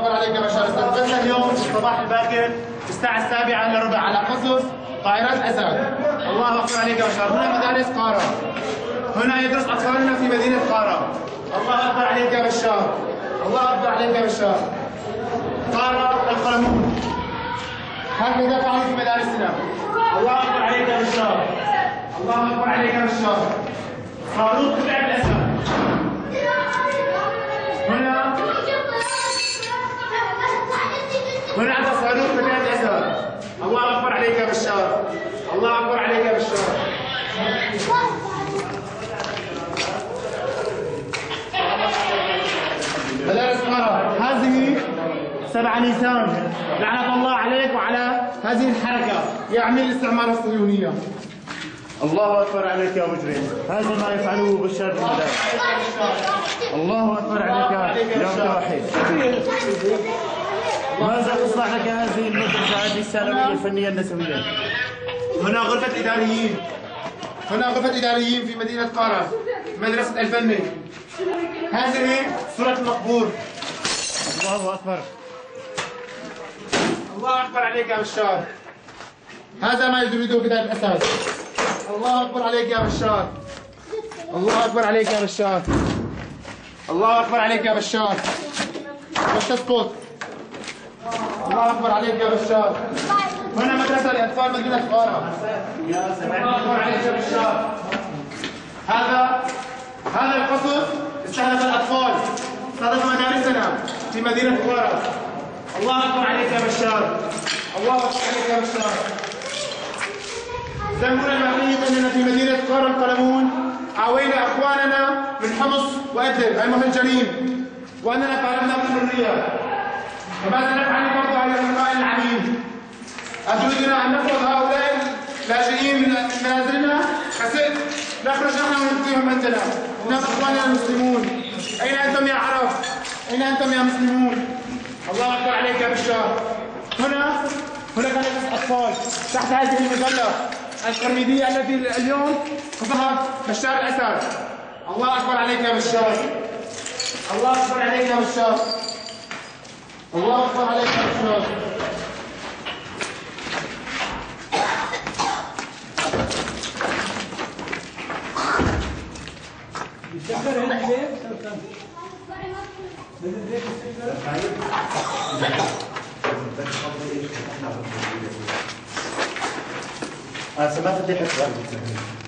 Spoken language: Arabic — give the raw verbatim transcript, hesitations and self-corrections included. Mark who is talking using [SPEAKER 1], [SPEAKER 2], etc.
[SPEAKER 1] اكبر عليك يا بشار. استقبلنا اليوم في الصباح الباكر في الساعه السابعه الا ربع على قصف طائرات اسد. الله اكبر عليك يا بشار. هنا مدارس قاره، هنا يدرس اطفالنا في مدينه قاره. الله اكبر عليك يا بشار، الله اكبر عليك يا بشار. قاره القلمون هكذا فعلوا في مدارسنا. الله اكبر عليك يا بشار، الله اكبر عليك يا بشار. صاروخ قطع الاسد. هنا هنا عند صاروخ قطع الاسد. الله اكبر عليك يا بشار، الله اكبر عليك يا بشار. مدارس قرى هذه سبعة نيسان. لعنة الله عليك وعلى هذه الحركة يا عميل الاستعمار الصهيونية. الله أكبر عليك يا مجرم. هذا ما يفعله بشار بالمدارس. الله أكبر عليك يا متوحد. ماذا تصنع لك هذه المدرسة، هذه الثانوية الفنية النسوية؟ هنا غرفة إداريين، هنا غرفة إداريين في مدينة قارة، مدرسة الفني. هذه صورة المقبور. الله أكبر، الله أكبر عليك يا بشار. هذا ما يريده قطاع الأسد. الله أكبر عليك يا بشار، الله أكبر عليك يا بشار، الله أكبر عليك يا بشار. بس تسقط. الله أكبر عليك يا بشار. هنا مدرسة لأطفال مدينة قارة. الله أكبر عليك يا بشار. هذا هذا القصف استهدف الأطفال، استهدف مدارسنا في مدينة قارة. الله أكبر عليك يا بشار، الله أكبر عليك يا بشار. زمنا المعنيين أننا في مدينة قارة القلمون عاوينا أخواننا من حمص وإدلب المهجرين، وأننا طالبنا بالحرية. وماذا نفعل برضه على الإلقاء العميم؟ أتريدنا أن نفرض هؤلاء اللاجئين من منازلنا كسد؟ نخرج نحن ونبقيهم عندنا. إنهم إخواننا المسلمون. أين أنتم يا عرب؟ أين أنتم يا مسلمون؟ الله أكبر عليك يا بشار. هنا هنا كانت أطفال تحت هذه المظلة القرميدية التي اليوم قصفها بشار الأسد. الله أكبر عليك يا بشار، الله أكبر عليك يا بشار، الله أكبر عليك يا بشار. أنا سمعت دي حكي